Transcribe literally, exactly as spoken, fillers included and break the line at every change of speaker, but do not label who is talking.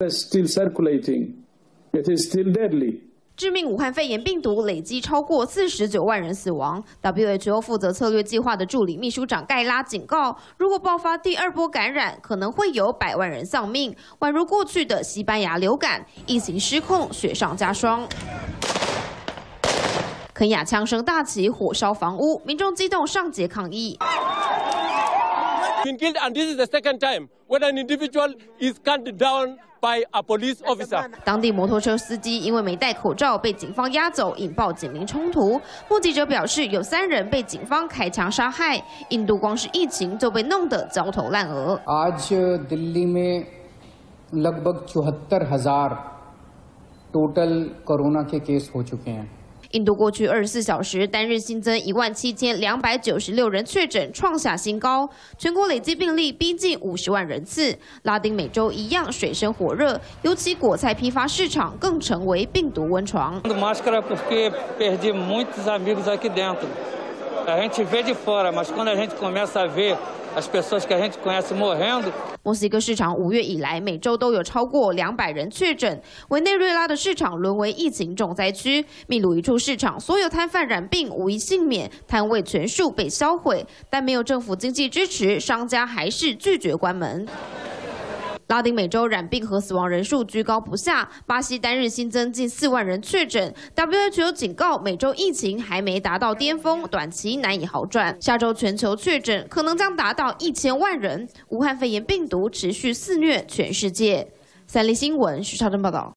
It's still circulating. It is still deadly.
致命武汉肺炎病毒累积超过四十九万人死亡。W H O 负责策略计划的助理秘书长盖拉警告，如果爆发第二波感染，可能会有百万人丧命，宛如过去的西班牙流感，疫情失控，雪上加霜。肯亚枪声大起，火烧房屋，民众激动上街抗议。
Been killed, and this is the second time when an individual is gunned down by a police officer.
当地摩托车司机因为没戴口罩被警方押走，引爆警民冲突。目击者表示，有三人被警方开枪杀害。印度光是疫情就被弄得焦头烂额。
आज दिल्ली में लगभग चौहत्तर हजार total corona के केस हो चुके हैं。
印度过去二十四小时单日新增一万七千两百九十六人确诊，创下新高。全国累计病例逼近五十万人次。拉丁美洲一样水深火热，尤其果菜批发市场更成为病毒温床。
Máscara porque perdi muitos amigos aqui dentro. A gente vê de fora, mas quando a gente começa a ver as pessoas que a gente conhece morrendo.
墨西哥市场五月以来每周都有超过两百人确诊，委内瑞拉的市场沦为疫情重灾区。秘鲁一处市场所有摊贩染病无一幸免，摊位全数被销毁，但没有政府经济支持，商家还是拒绝关门。 拉丁美洲染病和死亡人数居高不下，巴西单日新增近四万人确诊。W H O 警告，美洲疫情还没达到巅峰，短期难以好转。下周全球确诊可能将达到一千万人。武汉肺炎病毒持续肆虐全世界。三立新闻徐超珍报道。